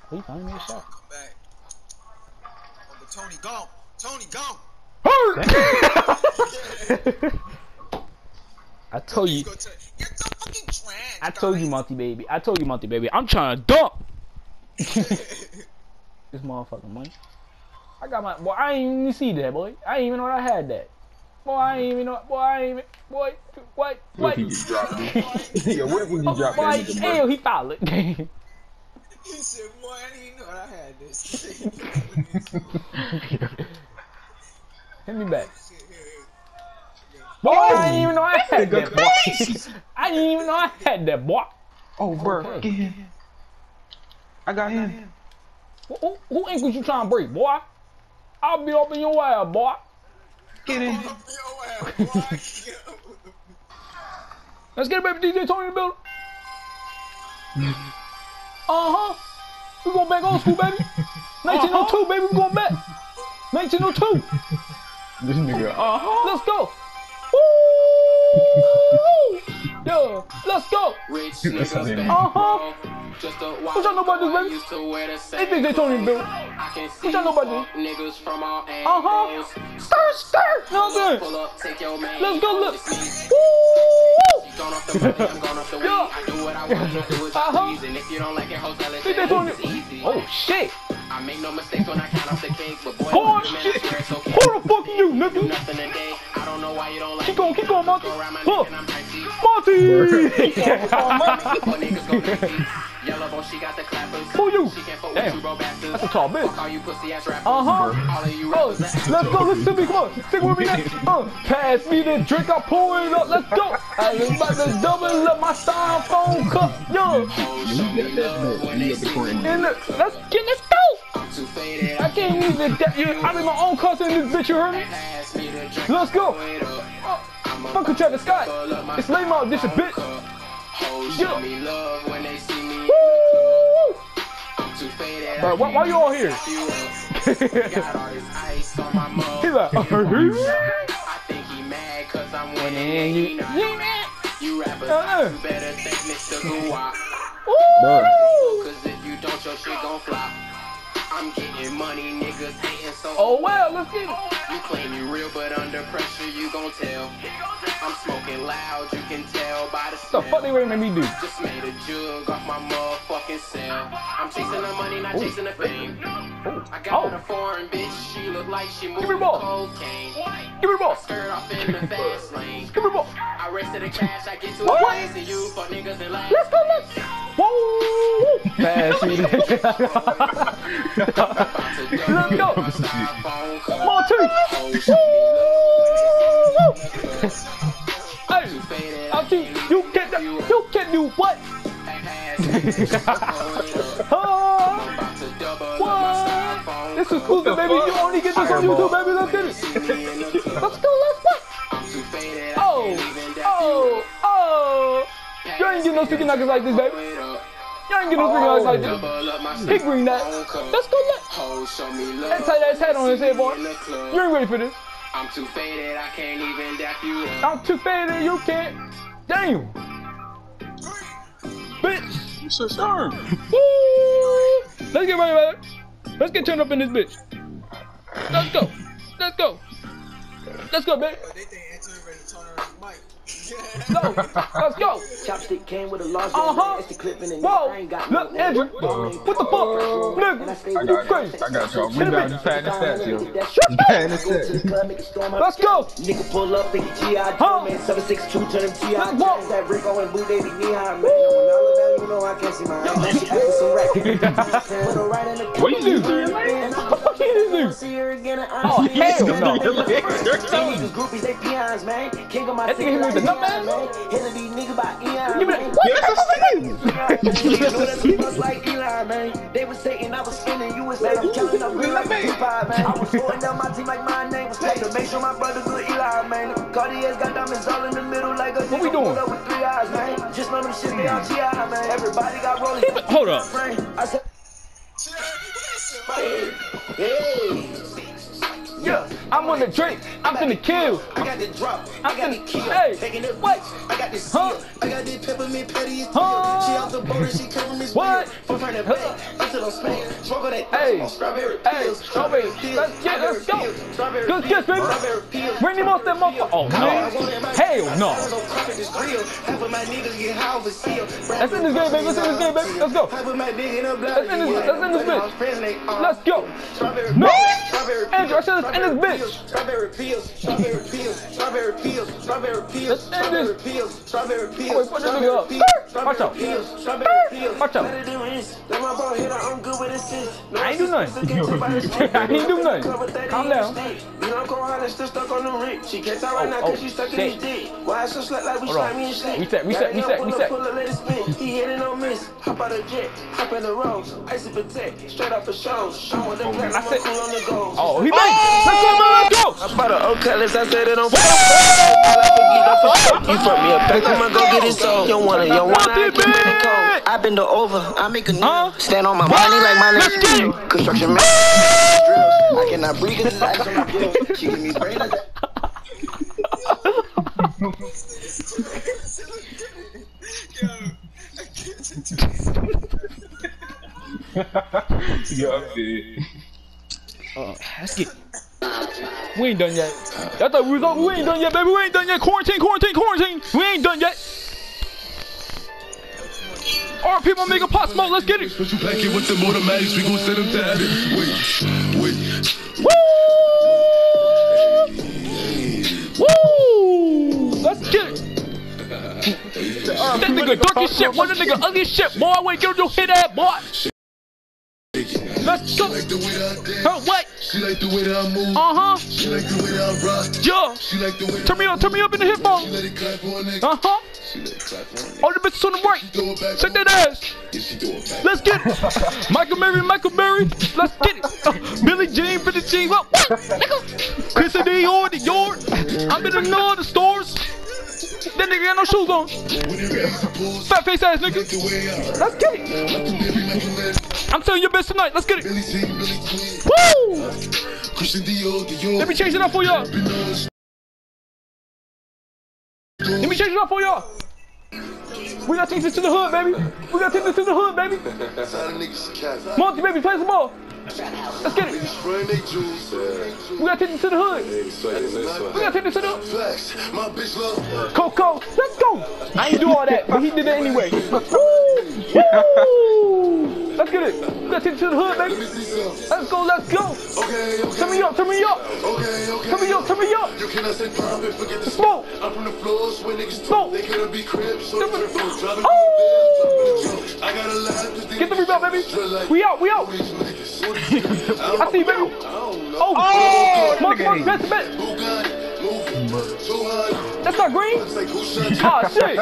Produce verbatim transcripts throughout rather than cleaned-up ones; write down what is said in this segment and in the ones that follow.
He finally made a shot. Back. Oh, but Tony gone. Tony gone. I told you. You're so fucking trash. I told you, Monty baby. I told you, Monty baby. I'm trying to dunk. This motherfucking money. I got my boy. I ain't even see that, boy. I ain't even know I had that. Boy, I ain't even know. Boy, I ain't even. Boy, what? What? What he just dropped it? Yeah, what when you drop Boy, that nigga, hell, he fouled it. He said, boy, I didn't even know I had this. Hit me back. Boy, I didn't even know I had that, boy. I didn't even know I had that, boy. Oh, bro, Okay. get him. I got him. Who, who, who ink was you trying to break, boy? I'll be up in your ass, boy. Get him. Let's get a baby D J Tony in the building. Uh-huh. We going back old school, baby. nineteen oh two, baby. We going back. nineteen oh two. This nigga. Uh-huh. Let's go. Woo! Yeah, let's go. Uh-huh. What y'all know about this, baby? It's D J Tony in the building. What y'all know about this? Uh-huh. Skirt, skirt. You know what I'm saying? Let's go, look. Woo! Yeah. Uh-huh. D J Tony. Oh, shit. I make no mistakes when I count off the cake, but boy, Oh, shit. Who the fuck are you, nigga? nothing a day. I don't know why you don't like Keep going, keep going, Monty. Huh. Monty! Yellow bone, she got the clappers. Who you? She can't fuck Damn. with you, bro, bastards. That's a tall bitch. Fuck all you pussy ass rappers. Uh-huh. All of you Oh, rappers. let's go, listen to me, come on. Stick with me now. Uh, pass me the drink, I pour it up, let's go. I was about to double up my styrofoam cup, yo. And look, let's get, let's go. I can't even, I mean my own cuss in this bitch, you heard me? Let's go. Uh, fuck with Travis Scott. It's lame out, this a bitch. Yo. Woo! Bro, why, why you all here? He's like, I think he mad cause I'm winning. you, You you rappers, Uh-uh. you better take Mister Guwap. woo! Cause if you don't, your shit gon' flop. I'm getting money, niggas hating so. Oh well, let's get it. You claim you real, but under pressure you gon' tell. I'm smoking loud, you can tell by the What smell. the fuck they ready to make me do? Just made a jug off my motherfucking cell. I'm chasing the money, not Ooh. chasing the fame. Oh, I got oh. a foreign bitch, she look like she moving me the ball. cocaine. Give me the ball. Skirt off in the fast lane. Give me the ball. I race to the cash, I get to What? a place and you fuck niggas in line. Let's go, let's go. Woo! Pass me. Let's go. Monty. Woo! Hey, I'll keep, you can do, you can do what? Oh, what? This is exclusive, baby. You only get this on YouTube, baby. Let's get it. Let's go, let's go. Oh, oh, oh. You ain't getting no sticky nuggets like this, baby. You ain't getting no sticky nuggets like this. He green that. Let's go, look. That tight ass hat on his head, boy. You ain't ready for this. I'm too faded, I can't even dap you up. I'm too faded, you can't. Damn. Bitch. You so sharp. Woo. Let's get ready, baby. Let's get turned up in this bitch. Let's go. Let's go. Let's go, baby. They think Anthony ready to turn on his mic. Go. Let's go. Chopstick came with a large Uh-huh. it's the clipping and Whoa. I ain't got Look, no Andrew. What the fuck? Nigga. I You got crazy. you. I got y'all. Hit We me. got just pad the stats, yo. Pad the stats. Let's go. Nigga pull up, think G I Huh? man, seven six two, turn him T I Let's walk. that Rico and Blue Baby knee high, man. When I look at you know I can't see my eyes. She asking some rap. Put her right in the What you do? What the fuck you do? See her again, Oh, hell no. Niggas groupies, they peons, man. King of my That nigga hit me with the nutmeg? man. Hitting these niggas by Eon, Give me man. that. What? Like Eli, man. They was saying I was spinning, you was saying I'm counting up good like a pie, man. I was going down my team like my name was paid to make sure my brother good Eli, man. Cartier's got diamonds all in the middle like a What we doing? with three eyes, man. Just know them shit they all G I, man. Everybody got rolling. Hold up. I said, hey, hey. Yeah, I'm on the drink. I'm finna kill. I got the drop. I'm I got finna the kill. Hey, Taking it what? I got this Huh? seal. I got this peppermint patty. She Huh? off the What? Hey, hey, strawberry. Let's get, let's go. Good kiss, baby. Bring him off that motherfucker. Oh, no. Hell no. Let's end this game, baby. Let's end this game, baby. Let's go. Let's end this, let's end this bitch. Let's go. No. Andrew, I said let's end this bitch. Strawberry peels, strawberry peels, strawberry peels, strawberry peels, Let's end this. peels, strawberry peels. Wait, put this nigga up. Watch out. Watch out. I ain't do nothing. I ain't do nothing. Calm down. You know, I'm going still stuck on the ring. She can't tell right now because she's stuck in his dick. Why so slut like we slimy and shit? Reset, reset, reset, reset. He hitting on miss. Hop out of jet, hop in the rose. Icy protect, straight off the shows. Show with the platinum cool on the go. Oh, he made it. Let's go, man. Let's go. I bought an old cutlass, I said it on fire. You fuck me up, back, I'ma go get it sold. You want it, you want it, I keep it cold. I bend her over, I make a nigga stand on my money like my name. Construction man. I cannot breathe in the lights on my pillow. She give me brain like that. Yo, dude. Uh, let's get. We ain't done yet. I thought we was on. We ain't done yet, baby. We ain't done yet. Quarantine, quarantine, quarantine. We ain't done yet. Alright, people, make a pot smoke. Let's get it. Special packet with them automatics. We gon' send them to heaven. Wait, wait. Woo! Woo! Let's get it. That nigga dark as shit. What that nigga ugly as shit. Boy, wait, get your hit that boy. Let's go. Huh, what? She like the way that I move. Uh-huh. She like the way that I rock. Yeah. She like the way Turn me up, turn me up in the hip bone. She let it clap on next. Uh-huh. She let it clap on next. All the bitches on the right. Throw it back. Shake that ass. Yeah, she throw it back. Let's get it. Michael Berry, Michael Berry. Let's get it. Uh, Billie Jean, Billie Jean. What? What? Nigga. Chris and Dior, Dior. I'm in the north, the stores. That nigga got no shoes on. Fat face ass nigga. Let's get it. I'm telling you best tonight. Let's get it. Woo! Let me change it up for y'all. Let me change it up for y'all. We gotta take this to the hood, baby. We gotta take this to the hood, baby. Monty, baby, play some ball. Let's get it. We gotta take this to the hood. We gotta take this to the hood. Coco, let's go. I ain't do all that, but he did it anyway. Woo! Woo! Let's get it. We gotta take it to the hood, baby. Let's go, let's go. Turn me up, turn me up. Turn me up, turn me up. Smoke. Smoke. Oh! Get the rebound, baby. We out, we out. I see you, baby. Oh! Oh! Mark, Mark, best, best. That's not green? Ah, shit.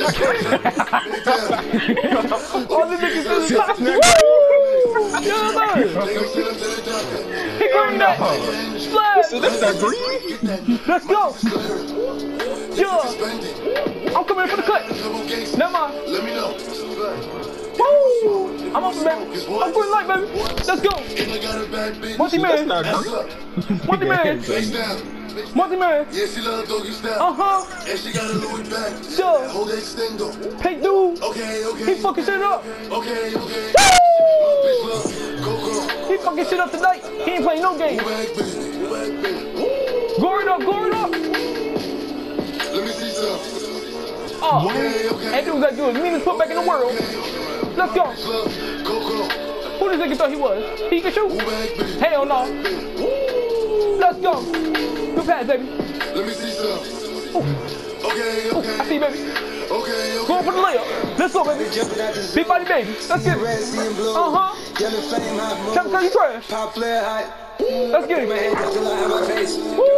All the niggas in the top. Woo! Yeah, man. He green that. Splash. That's not green? Let's go. Yeah. I'm coming in for the cut. Never mind. Let me know. Woo! I'm up, baby. I'm going light, baby. Let's go. Monty man. Monty man. Monty man. Yeah, she love doggy style. Uh-huh. And she got a Louis back. Sure. Hold that extendo. Hey, dude. Okay, okay. He fucking shit up. Okay, okay. Woo! Go, go. He fucking shit up tonight. He ain't playing no game. Back, baby. Back, baby. Go it up, go it up. Let me see some. Oh, Okay, okay. and dude got to do his meanest put back in the world. Let's go. Go, go. Who this nigga thought he was? He can shoot? Back, baby. Hell no. Let's go. Good pass, baby. Let me see some. Okay, Ooh, okay. I see you, baby. Okay, okay. Going for the layup. Let's go, baby. Big body, baby. Let's get it. Uh-huh. Tell me you trash. Let's get it. Woo!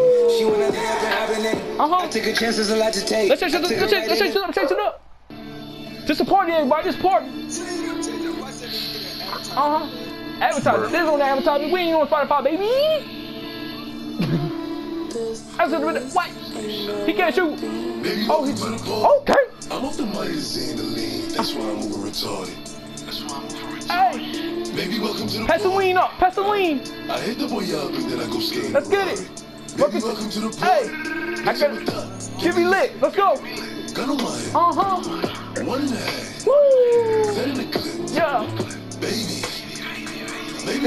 Uh-huh. Take a chance, there's a lot to take. Let's change it up, let's change, let's change it up, let's change it up. Just a party, everybody, just party. Uh-huh. Advertising. This is on the advertising. We ain't on Spotify, baby. That's a bit what? He can't shoot. Oh, he's okay. I'm off the money to see the lean. That's why I'm moving retarded. That's why I'm moving retarded. Hey. Baby, welcome to the Pass the lean up. Pass the lean. I hit the boy up and then I go skating. Let's get it. Baby, welcome to the Hey. party. I can. Should be lit. Let's go. Gun on my head. Uh-huh. One hand. Woo.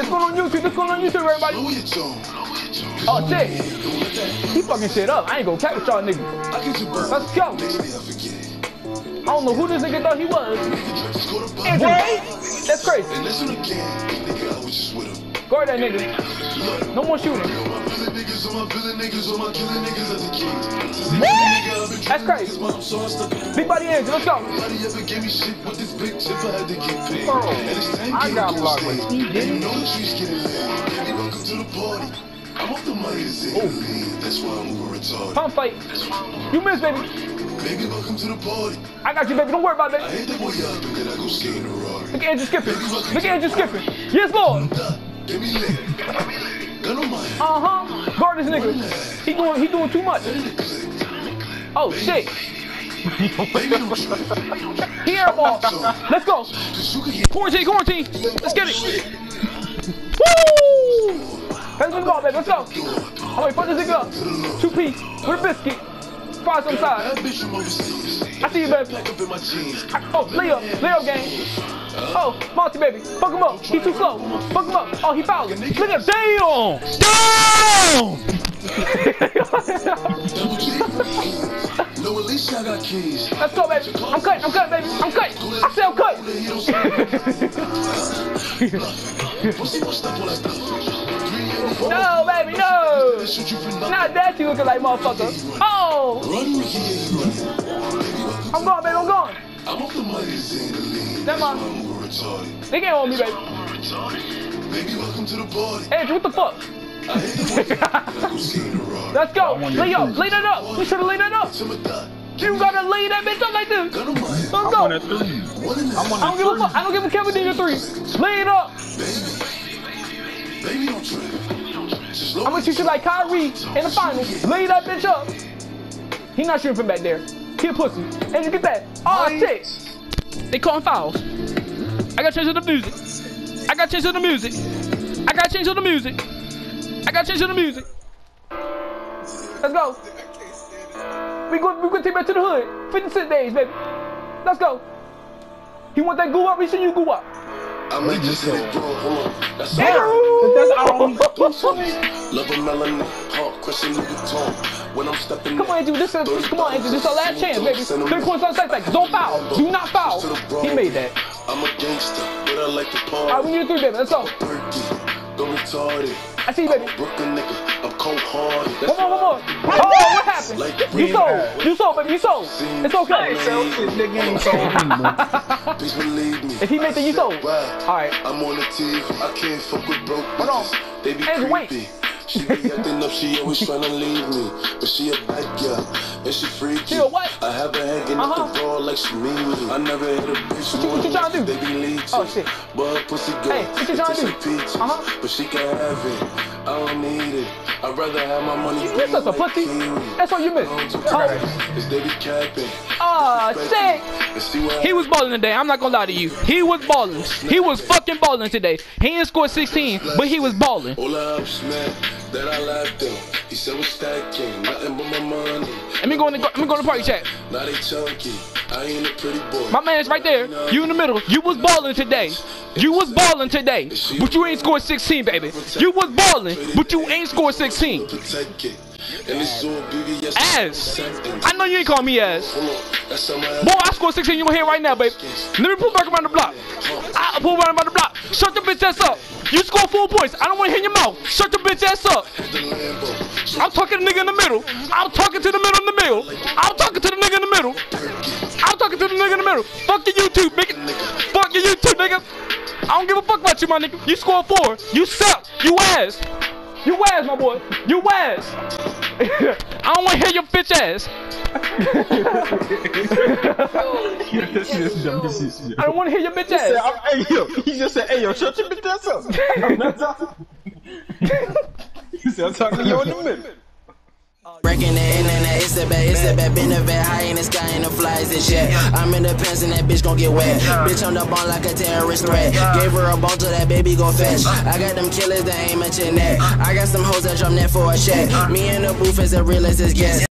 This going on YouTube. This going on YouTube, everybody. Lower your tone. Oh shit. He fucking shit up. I ain't gonna catch with y'all niggas. I get you burned. Let's go. Maybe I forget. I don't know who this nigga thought he was. Just go to Andrew. That's crazy. And listen again. Nigga, I was just with him. Guard that nigga. No more shooting. All my villain niggas, all my villain niggas, all my killing niggas as a kid. That's crazy. Big body Andrew. Let's go. Nobody ever gave me shit with this big chip. I had to get paid. Oh, And it's ten I got K blocked to with stay. he And didn't. you know the streets getting lit. Baby, welcome to the party. I'm off the money to say the lean. That's why I'm moving retarded. Pump fight. You missed, baby. Baby, welcome to the party. I got you, baby. Don't worry about I that. hate the boy y'all think that I go skating a Rari. Look at Andrew skipping. Look at Andrew skipping. Yes, Lord. Give me later. Gun on my head. Uh huh. Guard this nigga. He doing. He doing too much. Oh shit. Baby, don't trip. He airball. Let's go. Cause you can get Quarantine. Quarantine. Let's get it. Woo! Let's go, baby. Let's go. I'm gonna put this nigga up. Two piece with a biscuit. Fries on the side. that bitch from overseas. I see you, baby. Back up in my jeans. Oh, layup, layup game. Oh, Monty, baby, fuck him up. He too slow. Fuck him up. Oh, he fouled him. Look at damn, Double G. No, at least I got keys. damn. Let's go, baby. I'm cutting. I'm cutting, baby. I'm cutting. I said I'm cutting. Pussy won't stop all that stuff. No, baby, no. Shoot you for nothing. Not that you looking like motherfucker. Oh, Run, Ricky, yeah, you run. I'm going, baby. I'm going. I'm off the money to say the lean. Never mind. I'm moving retarded. They can't hold me, baby. Baby, welcome to the party. Andrew, what the fuck? I hate the boy y'all think that I go skating a Rari. Let's go. Lay up. Lay that up. We should have laid that up. To my thought. You gotta lay that bitch up like this. Gun on my head. Let's I'm go. on that three. One in the I'm on I don't give a that fuck. I don't give a Kevin Dinger three. Lay it up. Baby, don't trip. Just I'm gonna shoot you like Kyrie in the finals. Lay that bitch up. He not shooting from back there. He a pussy. And you get that. Oh shit. They calling fouls. I gotta change to the music. I gotta change to the music. I gotta change to the music. I gotta change to the music. Let's go. We go. We go take back to the hood. fifty-six days, baby. Let's go. He want that goo up. We should you goo up. I might just hit it, bro. Hold on. That's Andrew. Love a melanin, heart crushing nigga tone. When I'm stepping Come on, Andrew. This is come on, Andrew. This is our last chance, baby. Three points on side like don't foul. Do not foul. He made that. I'm a gangster, but I like to All right, we party. need a three, baby. Let's go. Perky, go retarded. I see you, baby. Brooklyn nigga, I'm cold hearted. One more, one more. Oh, what happened? You sold. You sold, baby. You sold. It's okay. Nigga ain't so Please believe me. If he made that, you sold. Wow. All right. I'm on the T V. I can't fuck with broke Hold on. bitches. They be Andrew, wait. creepy. She be acting up, she always tryna leave me. But she a bad girl, and she freaky. She a what? I have her hanging Uh-huh. up the ball like she mean me. I never hit a bitch What you- what you tryna do? They be leeches. Oh, shit. But her pussy good. Hey, what you it tryna tastes do? like peaches. Uh-huh. But she can have it. I don't need it. I'd rather have my money. You missed us a pussy. That's all you missed. Oh, Is they be capping. ah, shit. And see what He was balling today. I'm not gonna lie to you. He was balling. He was fucking balling today. He didn't score sixteen, but he was balling. all the ups, man, that I laughed at. He said we're stacking, nothing but my money. Let me go in the let me go in the party chat. Now they chunky. I ain't a pretty boy. My man's right there. You in the middle. You was balling today. You was balling today, but you ain't scored sixteen, baby. You was balling, but you ain't scored sixteen. Protect it. And it's so big, yes. Ass. I know you ain't calling me ass. Hold on, that's how my Boy, I scored sixteen. You gonna hear right now, baby. Let me pull back around the block. I pull around the block. Shut your bitch ass up. You score four points. I don't want to hear your mouth. Shut your bitch ass up. the Lambo. I'm talking to the nigga in the middle. I'm talking to the middle in the middle. I'm talking to the nigga in the middle. I'm talking to the nigga in the middle. Fuck your YouTube, nigga. Fuck your YouTube, nigga. I don't give a fuck about you, my nigga. You scored four. You suck. You ass. You ass, my boy. You ass. I don't want to hear your bitch ass. This is dumb shit. I don't want to hear your bitch He said, ass. I'm- Hey yo, he just said, hey yo, shut your bitch ass up. I'm not talking. He said, I'm talking to you in the middle. Breaking the internet, it's the bad, it's the bad, been a vet, high in the sky and the flies and shit. I'm in the pants and that bitch gon' get wet. Bitch on the bone like a terrorist threat. Gave her a bone to that baby gon' fetch. I got them killers that aim at your neck. I got some hoes that drum that for a check. Me in the booth as a real as this gets.